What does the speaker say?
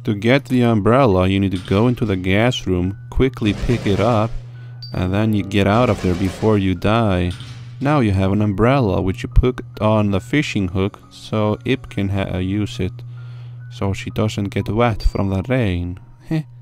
To get the umbrella, you need to go into the gas room, quickly pick it up, and then you get out of there before you die. Now you have an umbrella which you put on the fishing hook so Ip can use it, so she doesn't get wet from the rain. Heh.